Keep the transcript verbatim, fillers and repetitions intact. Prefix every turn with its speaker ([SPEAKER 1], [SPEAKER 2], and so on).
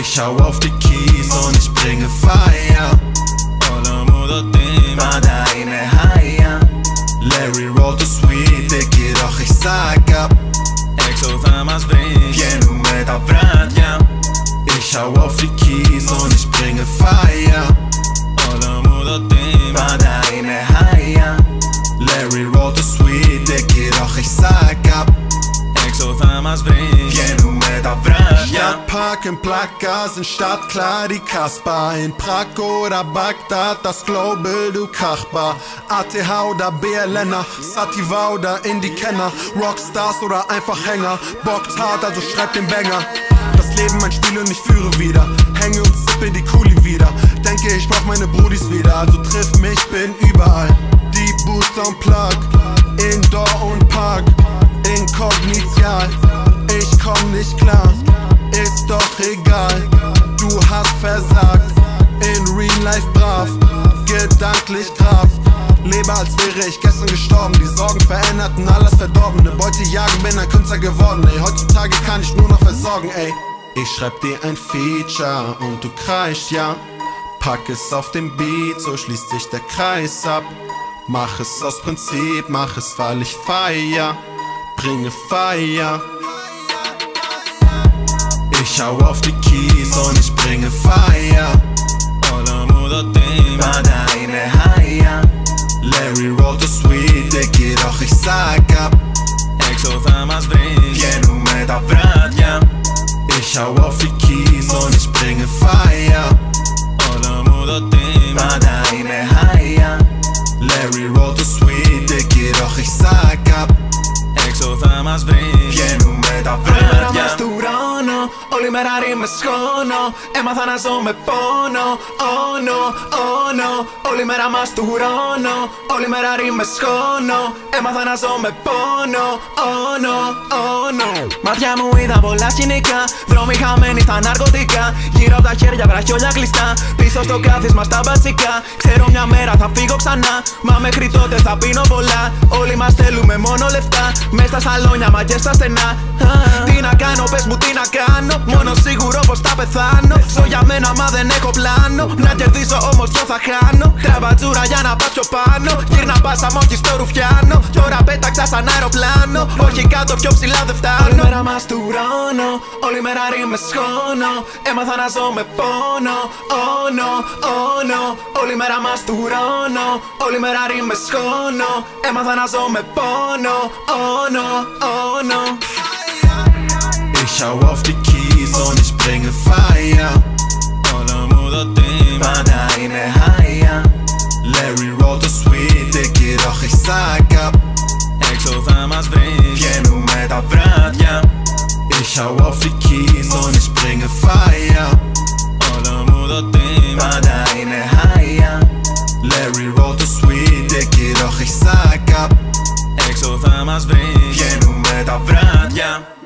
[SPEAKER 1] Ich schau auf die Keys und ich bringe Feier. Bada είναι higher. Larry roll the sweet, εκεί doch ich sag ab.
[SPEAKER 2] Έξω θα μας βρεις,
[SPEAKER 1] βγαίνουμε τα βράδια. Ich schau auf die Keys und ich bringe Feier.
[SPEAKER 2] Όλο μου το team,
[SPEAKER 1] Bada είναι higher. Larry roll the sweet, εκεί doch ich sag ab.
[SPEAKER 2] Έξω θα μας βρεις,
[SPEAKER 1] βγαίνουμε τα βράδια. Park in Plaka sind startklar die Kasper. In Prag oder Bagdad, das Global, du Kachbar. A T H oder B L N er, Sativa oder Indie-Kenner. Rockstars oder einfach Hänger. Bockt hart, also schreib den Banger. Das Leben mein Spiel und ich führe wieder. Hänge und sippe die Kuli wieder. Denke ich brauch meine Brudis wieder, also triff mich, bin überall. Die Boost on Plug, Indoor und Park. Inkognitial, ich komm nicht klar, ist doch egal. Du hast versagt, in Real Life brav, gedanklich grab. Lebe als wäre ich gestern gestorben, die Sorgen veränderten alles verdorben. Ne Beute jagen, bin ein Künstler geworden, ey. Heutzutage kann ich nur noch versorgen, ey. Ich schreib dir ein Feature und du kreischst, ja. Pack es auf den Beat, so schließt sich der Kreis ab. Mach es aus Prinzip, mach es, weil ich feier. Bringe Feier. Ich schau auf die Keys und ich bringe Feier.
[SPEAKER 2] Όλο μου το team,
[SPEAKER 1] Bada είναι higher. Larry roll the sweet, εκεί doch ich sag ab.
[SPEAKER 2] έξω θα μας βρεις,
[SPEAKER 1] βγαίνουμε τα βράδια. Ich schau auf die Keys und ich bringe Feier.
[SPEAKER 2] Όλο μου το team,
[SPEAKER 1] Bada είναι higher. Larry roll the sweet, εκεί doch ich sag ab.
[SPEAKER 2] έξω θα μας βρεις,
[SPEAKER 1] βγαίνουμε τα
[SPEAKER 2] βράδια.
[SPEAKER 1] βράδια.
[SPEAKER 2] Όλη μέρα μας τουρώνω, όλη μέρα ρήμες σκόνω. Έμαθα να ζω με πόνο, oh no, oh no. Όλη μέρα μας τουρώνω, όλη μέρα ρήμες σκόνω. Έμαθα να ζω με πόνο, oh no, oh no. Μάτια μου είδα πολλά σκηνικά, δρόμοι χαμένοι στα ναρκωτικά. Γύρω από τα χέρια βραχιόλια κλειστά, πίσω στο κάθισμα στα μπατσικά. Ξέρω μια μέρα θα φύγω ξανά, μα μέχρι τότε θα πίνω πολλά. Όλοι μας θέλουμε μόνο λεφτά, μες στα σαλόνια μα και στα στενά. Τι να κάνω, πες μου τι να κάνω, μόνο σίγουρο πως θα πεθάνω. Ζω για μένα μα δεν έχω πλάνο, να κερδίσω όμως ποιο θα χάνω. Τραβατζούρα για να πας πιο πάνω, γύρνα πάσα μ' όχι στο ρουφιάνο. Τώρα πέταξα σαν αεροπλάνο, όχι κάτω πιο ψηλά δεν φτάνω. Όλη μέρα μας τουρώνω, όλη μέρα ρήμες σκόνω. Έμαθα να ζω με πόνο, oh no, oh no. Όλη μέρα μας τουρώνω, όλη μέρα ρήμες σκόνω. Έμαθα να ζω με πόνο, oh no, oh no.
[SPEAKER 1] Ich schau auf die Keys und ich bringe Feier.
[SPEAKER 2] Όλο μου το team,
[SPEAKER 1] Bada είναι higher. Larry roll the sweet, εκεί doch ich sag ab.
[SPEAKER 2] έξω θα μας βρεις,
[SPEAKER 1] βγαίνουμε τα βράδια. Ich schau auf die Keys und ich bringe Feier.
[SPEAKER 2] όλο μου το team,
[SPEAKER 1] Bada είναι higher. Larry roll the sweet, εκεί doch ich sag ab.
[SPEAKER 2] έξω θα μας βρεις,
[SPEAKER 1] βγαίνουμε τα βράδια.